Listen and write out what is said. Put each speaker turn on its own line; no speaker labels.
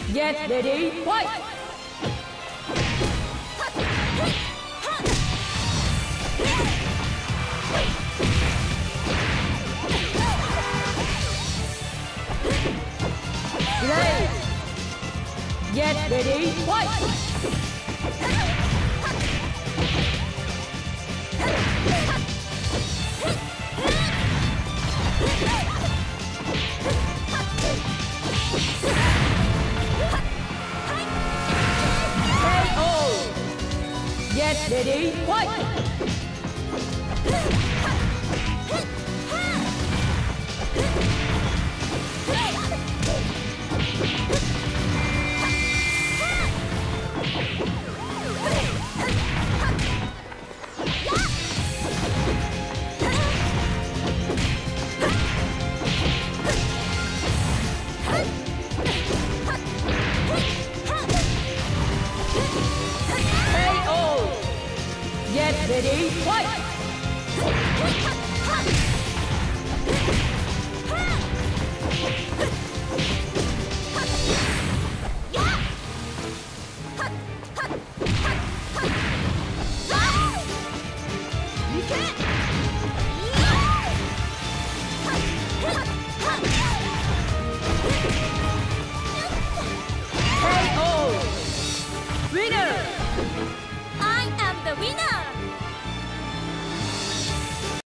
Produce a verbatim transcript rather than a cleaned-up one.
Get ready, fight! Play! Get ready, fight! Get ready, fight! Get ready, fight! K O! Winner!
I am the winner!